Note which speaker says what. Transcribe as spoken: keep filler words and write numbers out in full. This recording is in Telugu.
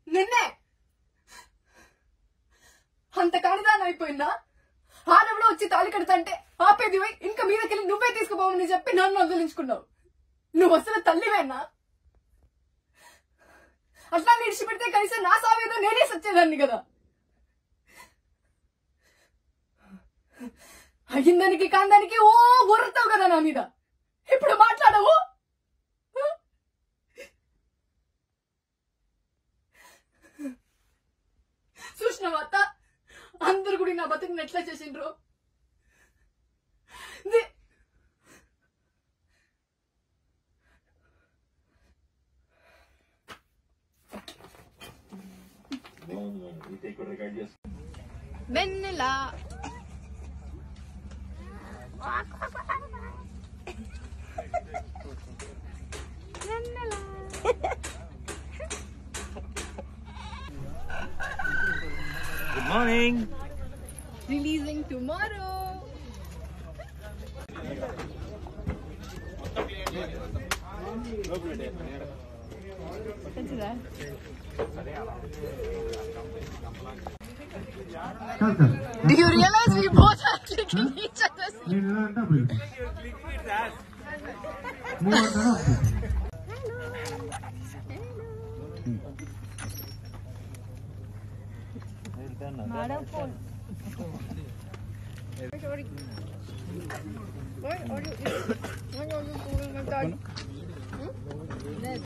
Speaker 1: నిన్నే అంత కానిదాన్ని అయిపోయినా ఆడవిలో వచ్చి తాళి కడతంటే ఆపేది పోయి ఇంకా మీదకెళ్ళి నువ్వే తీసుకుపోవని చెప్పి నన్ను వదిలించుకున్నావు. నువ్వు అసలు తల్లివేనా? అట్లా నిడిచిపెడితే కనీసం నా సావేదో నేనే సచ్చేదాన్ని కదా. అయ్యిందానికి కాందానికి ఓ ఊరుతావు కదా నా మీద. ఇప్పుడు మాట్లాడవు. చూసినావా అత్త, అందరు కూడా నా బతుకుని ఎట్లా చేసిండ్రు. వెన్నెలా వెన్నెలా
Speaker 2: Good morning.
Speaker 1: Releasing tomorrow. Do you realize we both are clicking each other's? Madam phone. Sorry. Why are you? Why are you pulling my dad?